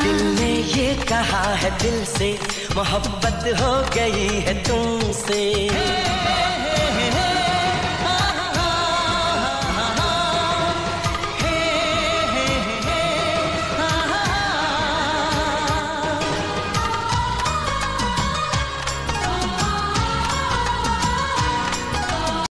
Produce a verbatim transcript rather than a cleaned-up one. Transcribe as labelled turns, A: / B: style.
A: दिल ने ये कहा है दिल से, मोहब्बत हो गई है तुमसे।